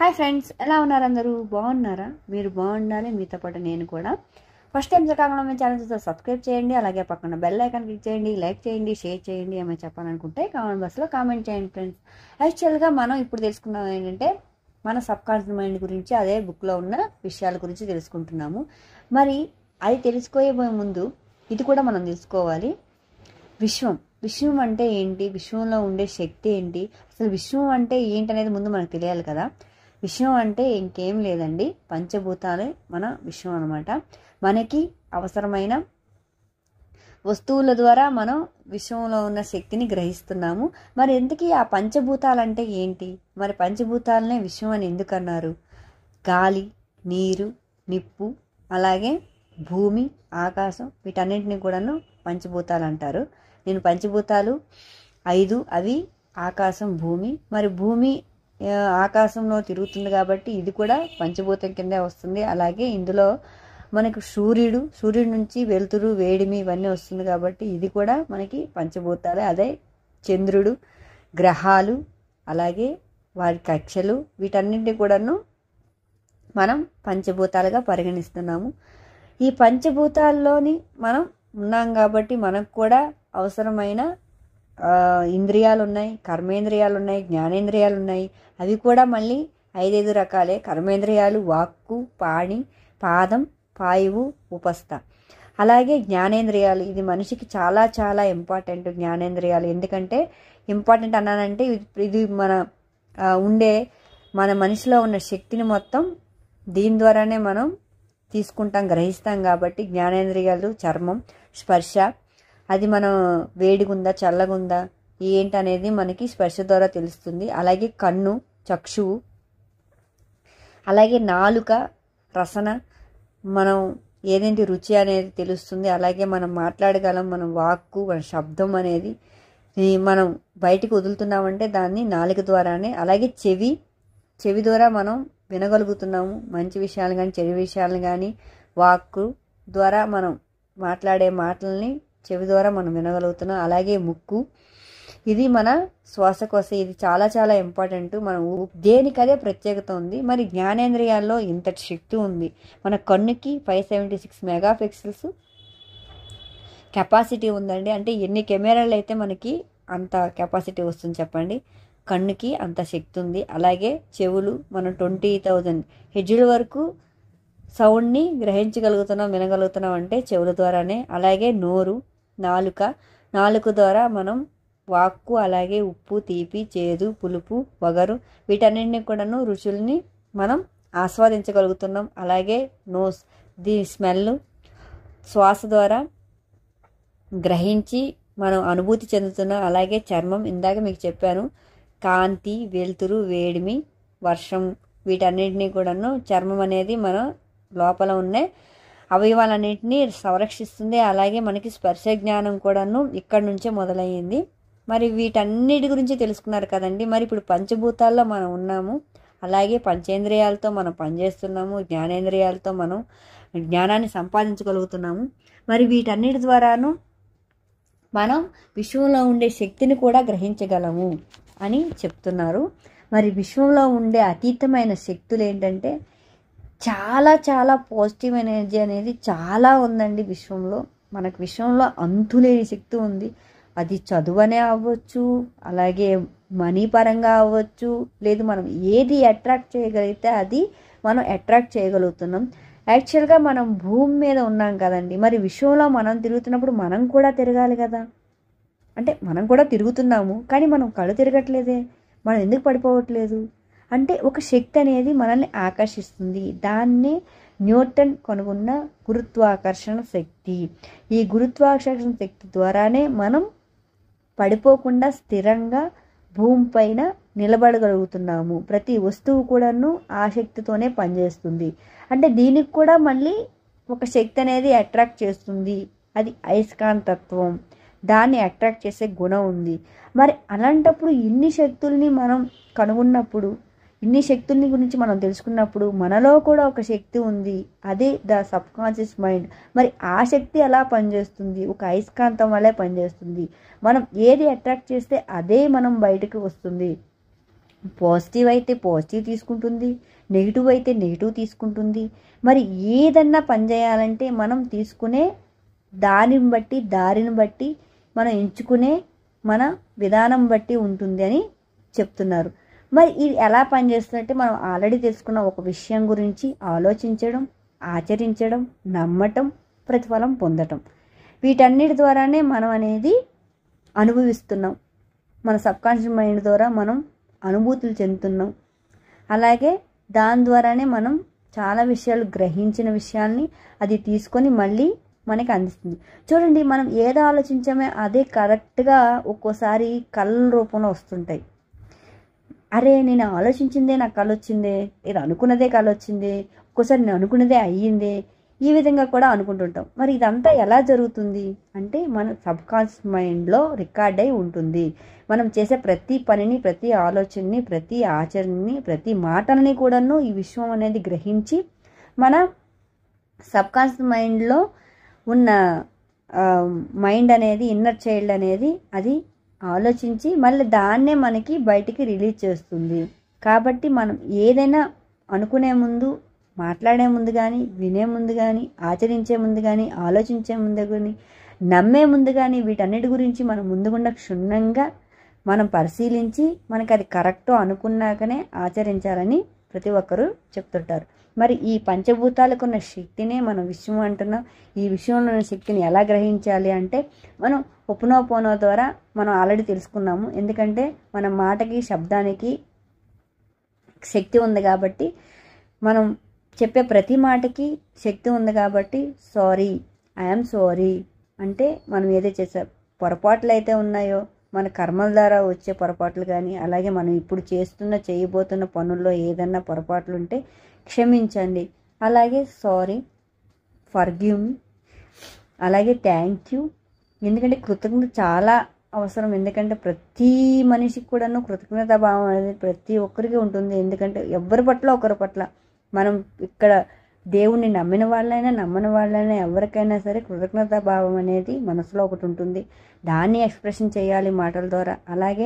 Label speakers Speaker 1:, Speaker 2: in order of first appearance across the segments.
Speaker 1: Hi friends, ఎలా ఉన్నారు? అందరూ బాగున్నారా? మీరు బాగుండాలి, మీతో పాటు నేను కూడా. ఫస్ట్ టైం శ్రీకాకుళం మీ ఛానల్ చూస్తే సబ్స్క్రైబ్ చేయండి, అలాగే పక్కన బెల్ ఐకాన్ క్లిక్ చేయండి, లైక్ చేయండి, షేర్ చేయండి. ఏమైనా చెప్పాలనుకుంటే కామెంట్ బాక్స్లో కామెంట్ చేయండి ఫ్రెండ్స్. యాక్చువల్గా మనం ఇప్పుడు తెలుసుకున్నాం ఏంటంటే మన సబ్కాన్షియస్ మైండ్ గురించి, అదే బుక్లో ఉన్న విషయాల గురించి తెలుసుకుంటున్నాము. మరి అది తెలుసుకోబోయే ముందు ఇది కూడా మనం తెలుసుకోవాలి. విశ్వం అంటే ఏంటి, విశ్వంలో ఉండే శక్తి ఏంటి, అసలు విశ్వం అంటే ఏంటనేది ముందు మనకు తెలియాలి కదా. విశ్వం అంటే ఇంకేం లేదండి, పంచభూతాలే మన విశ్వం అనమాట. మనకి అవసరమైన వస్తువుల ద్వారా మనం విశ్వంలో ఉన్న శక్తిని గ్రహిస్తున్నాము. మరి ఎందుకు ఆ పంచభూతాలంటే ఏంటి, మరి పంచభూతాలనే విశ్వం అని ఎందుకు అన్నారు? గాలి, నీరు, నిప్పు, అలాగే భూమి, ఆకాశం, వీటన్నింటినీ కూడాను పంచభూతాలు అంటారు. నేను పంచభూతాలు 5, అవి ఆకాశం, భూమి. మరి భూమి ఆకాశంలో తిరుగుతుంది కాబట్టి ఇది కూడా పంచభూతం కిందే వస్తుంది. అలాగే ఇందులో మనకు సూర్యుడి నుంచి వెలుతురు, వేడిమి ఇవన్నీ వస్తుంది కాబట్టి ఇది కూడా మనకి పంచభూతాలే. అదే చంద్రుడు, గ్రహాలు, అలాగే వారి కక్షలు, వీటన్నింటినీ కూడాను మనం పంచభూతాలుగా పరిగణిస్తున్నాము. ఈ పంచభూతాల్లోని మనం ఉన్నాం కాబట్టి మనకు కూడా అవసరమైన ఇంద్రియాలు ఉన్నాయి, కర్మేంద్రియాలు ఉన్నాయి, జ్ఞానేంద్రియాలు ఉన్నాయి. అవి కూడా మళ్ళీ 5 రకాలే. కర్మేంద్రియాలు వాక్కు, పాణి, పాదం, పాయువు, ఉపస్థ. అలాగే జ్ఞానేంద్రియాలు, ఇది మనిషికి చాలా చాలా ఇంపార్టెంట్. జ్ఞానేంద్రియాలు ఎందుకంటే ఇంపార్టెంట్ అన్నానంటే ఇది మన మనిషిలో ఉన్న శక్తిని మొత్తం దీని ద్వారానే మనం తీసుకుంటాం, గ్రహిస్తాం. కాబట్టి జ్ఞానేంద్రియాలు చర్మం, స్పర్శ, అది మనం వేడిగుందా చల్లగుందా ఏంటనేది మనకి స్పర్శ ద్వారా తెలుస్తుంది. అలాగే కన్ను, చక్షువు, అలాగే నాలుక, రసన, మనం ఏదేంటి రుచి అనేది తెలుస్తుంది. అలాగే మనం మాట్లాడగలం, మనం వాక్కు, మన శబ్దం అనేది మనం బయటికి వదులుతున్నామంటే దాన్ని నాలుక ద్వారానే. అలాగే చెవి ద్వారా మనం వినగలుగుతున్నాము మంచి విషయాలు కానీ చెడు విషయాలను కానీ. వాక్కు ద్వారా మనం మాట్లాడే మాటల్ని చెవి ద్వారా మనం వినగలుగుతున్నాం. అలాగే ముక్కు, ఇది మన శ్వాసకోశ, ఇది చాలా చాలా ఇంపార్టెంట్. మనం దేనికదే ప్రత్యేకత ఉంది. మరి జ్ఞానేంద్రియాల్లో ఇంతటి శక్తి ఉంది. మన కన్నుకి 576 మెగాపిక్సెల్స్ కెపాసిటీ ఉందండి. అంటే ఎన్ని కెమెరాలు అయితే మనకి అంత కెపాసిటీ వస్తుంది చెప్పండి. కన్నుకి అంత శక్తి ఉంది. అలాగే చెవులు, మనం 20,000 హెర్ట్జ్ వరకు సౌండ్ని గ్రహించగలుగుతున్నాం, వినగలుగుతున్నాం అంటే చెవుల ద్వారానే. అలాగే నోరు, నాలుక ద్వారా మనం వాక్కు, అలాగే ఉప్పు, తీపి, చేదు, పులుపు, వగరు, వీటన్నింటినీ కూడాను రుచుల్ని మనం ఆస్వాదించగలుగుతున్నాం. అలాగే నోస్, దీని స్మెల్ శ్వాస ద్వారా గ్రహించి మనం అనుభూతి చెందుతున్నాం. అలాగే చర్మం, ఇందాక మీకు చెప్పాను, కాంతి, వెలుతురు, వేడిమి, వర్షం, వీటన్నిటినీ కూడాను చర్మం అనేది మన లోపల ఉన్న అవయవాలన్నింటినీ సంరక్షిస్తుంది. అలాగే మనకి స్పర్శ జ్ఞానం కూడాను ఇక్కడి నుంచే మొదలయ్యింది. మరి వీటన్నిటి గురించి తెలుసుకున్నారు కదండి. మరి ఇప్పుడు పంచభూతాల్లో మనం ఉన్నాము, అలాగే పంచేంద్రియాలతో మనం పనిచేస్తున్నాము, జ్ఞానేంద్రియాలతో మనం జ్ఞానాన్ని సంపాదించగలుగుతున్నాము. మరి వీటన్నిటి ద్వారాను మనం విశ్వంలో ఉండే శక్తిని కూడా గ్రహించగలము అని చెప్తున్నారు. మరి విశ్వంలో ఉండే అతీతమైన శక్తులు ఏంటంటే చాలా చాలా పాజిటివ్ ఎనర్జీ అనేది చాలా ఉందండి విశ్వంలో. మనకు విశ్వంలో అంతులేని శక్తి ఉంది. అది చదువనే అవ్వచ్చు, అలాగే మనీ పరంగా అవ్వచ్చు, లేదు మనం ఏది అట్రాక్ట్ చేయగలిగితే అది మనం అట్రాక్ట్ చేయగలుగుతున్నాం. యాక్చువల్గా మనం భూమి మీద ఉన్నాం కదండి. మరి విశ్వంలో మనం తిరుగుతున్నప్పుడు మనం కూడా తిరగాలి కదా. అంటే మనం కూడా తిరుగుతున్నాము, కానీ మనం కళ్ళు తిరగట్లేదే, మనం ఎందుకు పడిపోవట్లేదు అంటే ఒక శక్తి అనేది మనల్ని ఆకర్షిస్తుంది. దాన్నే న్యూటన్ కనుగొన్న గురుత్వాకర్షణ శక్తి. ఈ గురుత్వాకర్షణ శక్తి ద్వారానే మనం పడిపోకుండా స్థిరంగా భూమిపైన నిలబడగలుగుతున్నాము. ప్రతి వస్తువు కూడాను ఆ శక్తితోనే పనిచేస్తుంది. అంటే దీనికి కూడా మళ్ళీ ఒక శక్తి అనేది అట్రాక్ట్ చేస్తుంది. అది అయస్కాంతత్వం, దాన్ని అట్రాక్ట్ చేసే గుణం ఉంది. మరి అలాంటప్పుడు ఇన్ని శక్తుల్ని మనం కనుగొన్నప్పుడు, ఇన్ని శక్తుల్ని గురించి మనం తెలుసుకున్నప్పుడు మనలో కూడా ఒక శక్తి ఉంది, అదే ద సబ్కాన్షియస్ మైండ్. మరి ఆ శక్తి ఎలా పనిచేస్తుంది? ఒక అయస్కాంతం వల్లే పనిచేస్తుంది. మనం ఏది అట్రాక్ట్ చేస్తే అదే మనం బయటకు వస్తుంది. పాజిటివ్ అయితే పాజిటివ్ తీసుకుంటుంది, నెగిటివ్ అయితే నెగిటివ్ తీసుకుంటుంది. మరి ఏదన్నా పని చేయాలంటే మనం తీసుకునే దారిని బట్టి మనం ఎంచుకునే మన విధానం బట్టి ఉంటుంది అని చెప్తున్నారు. మరి ఇది ఎలా పనిచేస్తుందంటే మనం ఆల్రెడీ తెలుసుకున్న ఒక విషయం గురించి ఆలోచించడం, ఆచరించడం, నమ్మటం, ప్రతిఫలం పొందటం, వీటన్నిటి ద్వారానే మనం అనేది అనుభవిస్తున్నాం. మన సబ్కాన్షియస్ మైండ్ ద్వారా మనం అనుభూతులు చెందుతున్నాం. అలాగే దాని ద్వారానే మనం చాలా విషయాలు గ్రహించిన విషయాల్ని అది తీసుకొని మళ్ళీ మనకి అందిస్తుంది. చూడండి, మనం ఏదో ఆలోచించామే అదే కరెక్ట్గా ఒక్కోసారి కళ్ళ రూపంలో వస్తుంటాయి. అరే నేను ఆలోచించిందే నాకు కళ వచ్చిందే, నేను అనుకున్నదే కళ వచ్చిందే, ఒక్కోసారి నేను అనుకున్నదే అయ్యిందే, ఈ విధంగా కూడా అనుకుంటుంటాం. మరి ఇదంతా ఎలా జరుగుతుంది అంటే మన సబ్కాన్షియస్ మైండ్లో రికార్డ్ అయి ఉంటుంది. మనం చేసే ప్రతి పనిని, ప్రతి ఆలోచనని, ప్రతి ఆచరణని, ప్రతి మాటలని కూడాను ఈ విశ్వం అనేది గ్రహించి మన సబ్కాన్షియస్ మైండ్లో ఉన్న మైండ్ అనేది, ఇన్నర్ చైల్డ్ అనేది అది ఆలోచించి మళ్ళీ దాన్నే మనకి బయటికి రిలీజ్ చేస్తుంది. కాబట్టి మనం ఏదైనా అనుకునే ముందు, మాట్లాడే ముందు కానీ, వినే ముందు కానీ, ఆచరించే ముందు కానీ, ఆలోచించే ముందు కానీ, నమ్మే ముందు కానీ, వీటన్నిటి గురించి మనం ముందుగుండా క్షుణ్ణంగా మనం పరిశీలించి మనకి అది కరెక్టో అనుకున్నాకనే ఆచరించాలని ప్రతి ఒక్కరూ చెప్తుంటారు. మరి ఈ పంచభూతాలకు ఉన్న శక్తినే మనం విశ్వం అంటున్నాం. ఈ విశ్వంలో ఉన్న శక్తిని ఎలా గ్రహించాలి అంటే మనం హోపోనోపోనో ద్వారా మనం ఆల్రెడీ తెలుసుకున్నాము. ఎందుకంటే మన మాటకి, శబ్దానికి శక్తి ఉంది కాబట్టి, మనం చెప్పే ప్రతి మాటకి శక్తి ఉంది కాబట్టి సారీ, ఐఎమ్ సారీ అంటే మనం ఏదో చేసే పొరపాట్లు అయితే ఉన్నాయో, మన కర్మల ద్వారా వచ్చే పొరపాట్లు కానీ, అలాగే మనం ఇప్పుడు చేయబోతున్న పనుల్లో ఏదన్నా పొరపాట్లు ఉంటే క్షమించండి. అలాగే సారీ, ఫర్గివ్ మీ, అలాగే థ్యాంక్ యూ. ఎందుకంటే కృతజ్ఞత చాలా అవసరం. ఎందుకంటే ప్రతి మనిషికి కూడాను కృతజ్ఞతా భావం అనేది ప్రతి ఒక్కరికి ఉంటుంది. ఎందుకంటే ఎవరి పట్ల ఒకరి పట్ల మనం ఇక్కడ దేవుణ్ణి నమ్మిన వాళ్ళైనా నమ్మని వాళ్ళైనా ఎవరికైనా సరే కృతజ్ఞతా భావం అనేది మనసులో ఒకటి ఉంటుంది. దాన్ని ఎక్స్ప్రెషన్ చేయాలి మాటల ద్వారా. అలాగే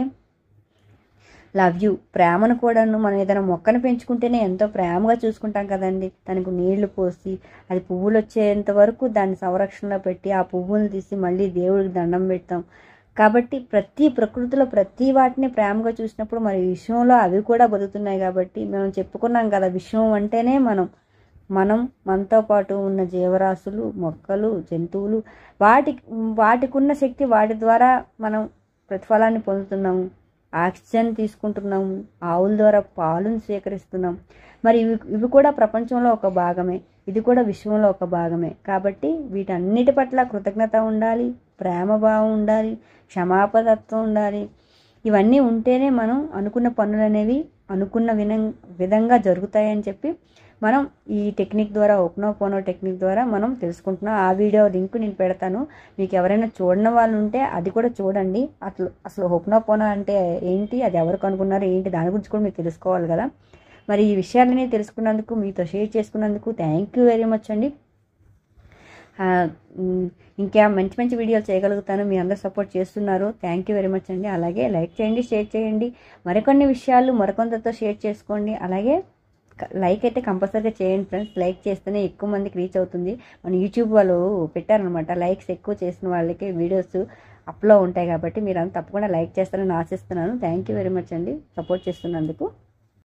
Speaker 1: లవ్ యూ, ప్రేమను కూడాను మనం ఏదైనా మొక్కను పెంచుకుంటేనే ఎంతో ప్రేమగా చూసుకుంటాం కదండి. దానికి నీళ్లు పోసి అది పువ్వులు వచ్చేంత వరకు దాన్ని సంరక్షణలో పెట్టి ఆ పువ్వులను తీసి మళ్ళీ దేవుడికి దండం పెడతాం. కాబట్టి ప్రకృతిలో ప్రతి వాటిని ప్రేమగా చూసినప్పుడు మరి విశ్వంలో అవి కూడా బతుకుతున్నాయి. కాబట్టి మనం చెప్పుకున్నాం కదా, విశ్వం అంటేనే మనం మనతో పాటు ఉన్న జీవరాశులు, మొక్కలు, జంతువులు, వాటికున్న శక్తి, వాటి ద్వారా మనం ప్రతిఫలాన్ని పొందుతున్నాము. ఆక్సిజన్ తీసుకుంటున్నాము, ఆవుల ద్వారా పాలును స్వీకరిస్తున్నాం. మరి ఇవి కూడా ప్రపంచంలో ఒక భాగమే, ఇది కూడా విశ్వంలో ఒక భాగమే. కాబట్టి వీటన్నిటి పట్ల కృతజ్ఞత ఉండాలి, ప్రేమభావం ఉండాలి, క్షమాపణత్వం ఉండాలి. ఇవన్నీ ఉంటేనే మనం అనుకున్న పనులు అనేవి అనుకున్న విధంగా జరుగుతాయని చెప్పి మనం ఈ టెక్నిక్ ద్వారా, హోపోనోపోనో టెక్నిక్ ద్వారా మనం తెలుసుకుంటున్నాం. ఆ వీడియో లింక్ నేను పెడతాను. మీకు ఎవరైనా చూడని వాళ్ళు ఉంటే అది కూడా చూడండి. అసలు హోపోనోపోనో అంటే ఏంటి, అది ఎవరికి అనుకున్నారు ఏంటి, దాని గురించి కూడా మీరు తెలుసుకోవాలి కదా. మరి ఈ విషయాలని తెలుసుకున్నందుకు, మీతో షేర్ చేసుకున్నందుకు థ్యాంక్ యూ వెరీ మచ్ అండి. ఇంకా మంచి మంచి వీడియోలు చేయగలుగుతాను. మీ అందరూ సపోర్ట్ చేస్తున్నారు. థ్యాంక్ యూ వెరీ మచ్ అండి. అలాగే లైక్ చేయండి, షేర్ చేయండి. మరికొన్ని విషయాలు మరికొంతతో షేర్ చేసుకోండి. అలాగే లైక్ అయితే కంపల్సరీగా చేయండి ఫ్రెండ్స్. లైక్ చేస్తేనే ఎక్కువ మందికి రీచ్ అవుతుంది. మన యూట్యూబ్ వాళ్ళు పెట్టారనమాట, లైక్స్ ఎక్కువ చేసిన వాళ్ళకి వీడియోస్ అప్లో ఉంటాయి. కాబట్టి మీరు తప్పకుండా లైక్ చేస్తారని ఆశిస్తున్నాను. థ్యాంక్ యూ వెరీ మచ్ అండి సపోర్ట్ చేస్తున్నందుకు.